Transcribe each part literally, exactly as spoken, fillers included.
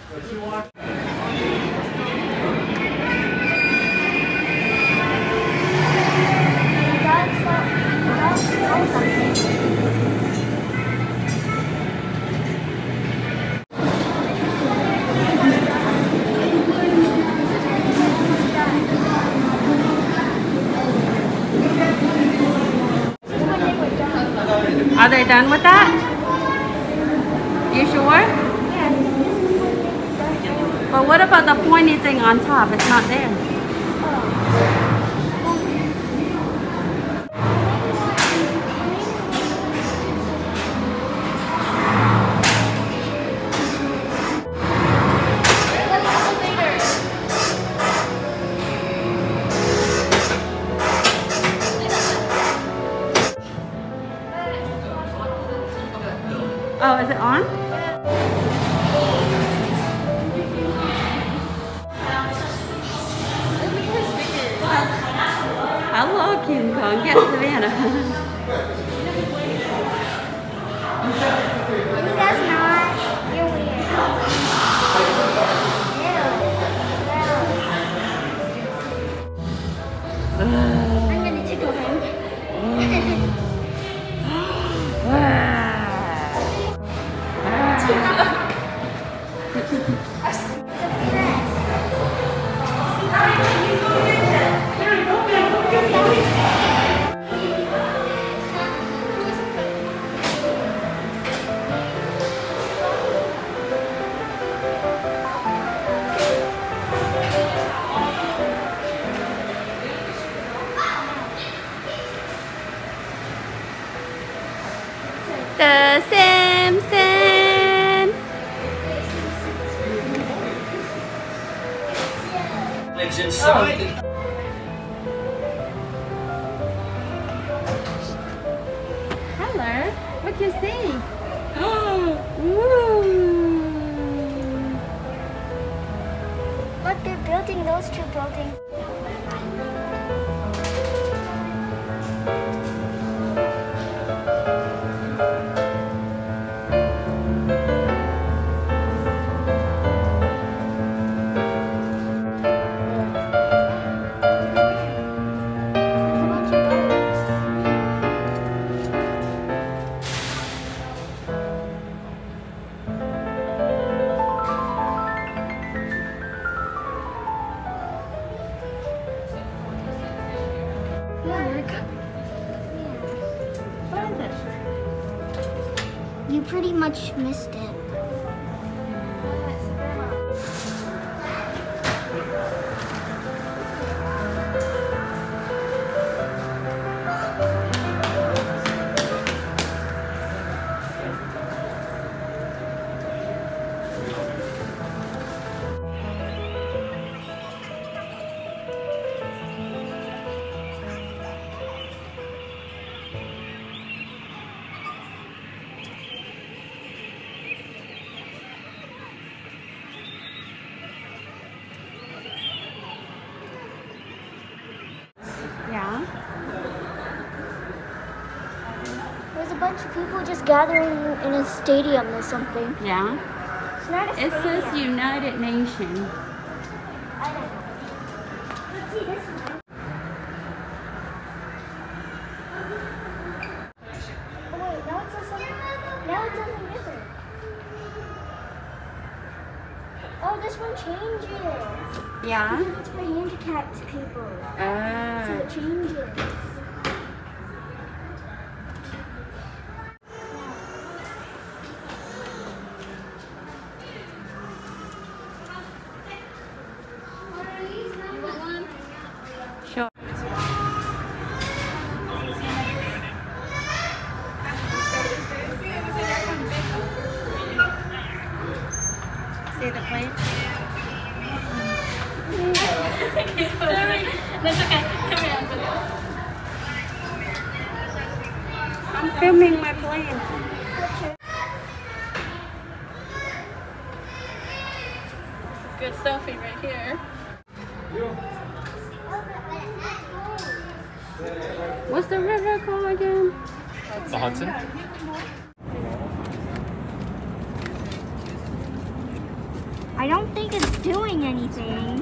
Are they done with that? You sure? But what about the pointy thing on top? It's not there. Oh, is it on? Hello, King Kong. Get Savannah. You guys not. You're weird. I'm gonna tickle him. The Simpsons. Lives inside. Hello. What do you see? Woo. Look, they're building those two buildings. You pretty much missed it. Yeah. There's a bunch of people just gathering in a stadium or something. Yeah. It's not a It stadium. says United Nations. I don't know. Let's see this one. Oh wait, now it says something. Now it says a river. Oh, this one changes. Yeah. It's for handicapped people. So Uh, it changes. sure. See the plate? Sorry. That's okay. Carry on. I'm filming my plane. Good selfie right here. What's the river called again? The Hudson? I don't think it's doing anything.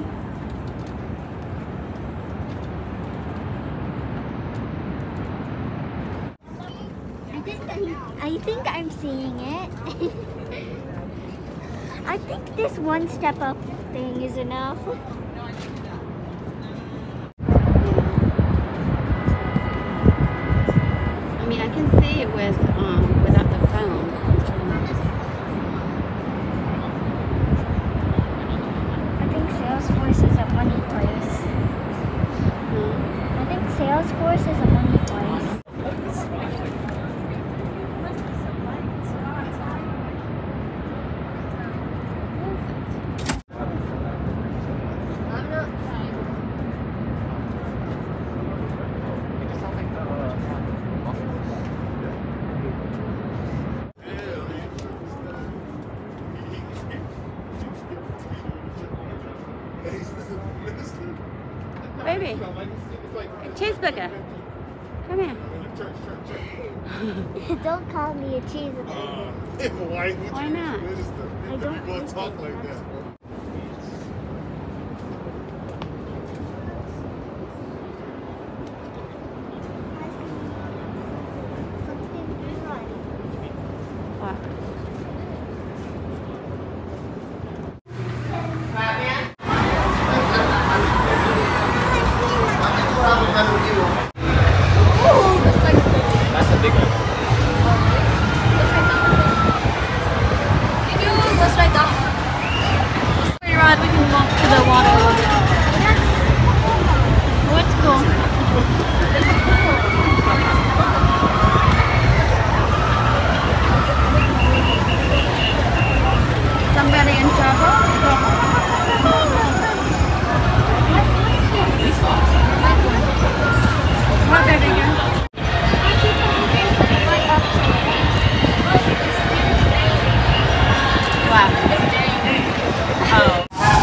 I think I, I think I'm seeing it. I think this one step up thing is enough. I mean, I can see it with um without the phone. I think Salesforce is a money place. Hmm. I think Salesforce is a money place. Baby, cheeseburger. Come here. Don't call me a cheeseburger. Why, Why not? I don't People think talk it like is. that. What? That's a big one. Ride, we can walk to the water a little bit. Oh, it's cool. Somebody in trouble? What, baby girl? Wow. Oh.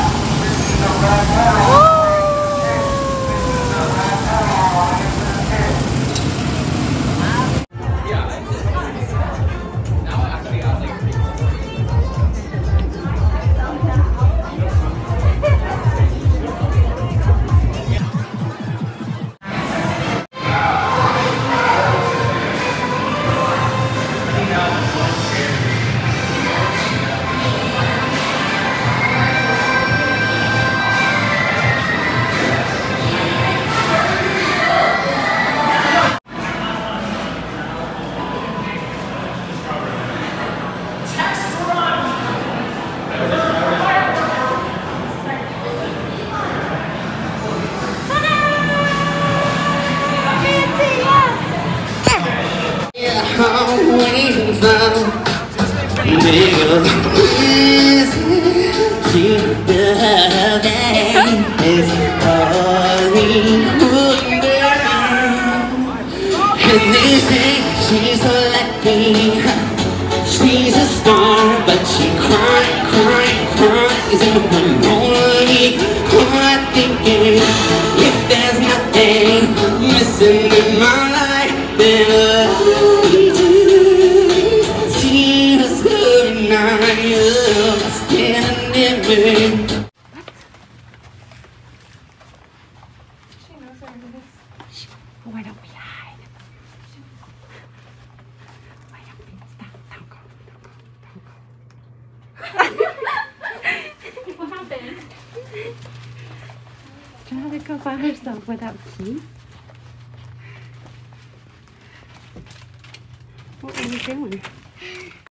I'm waiting for bigger reason to love is Hollywood girl. And they say she's so lucky, she's a star, but she cries, cries, cries in her lonely heart, thinking if there's nothing missing in my life, then I do. She was good and I am standing in. Why don't we hide? Why don't we stop? Don't go. Don't go. Don't go. What happened? Try to go by herself without keys. What were you doing?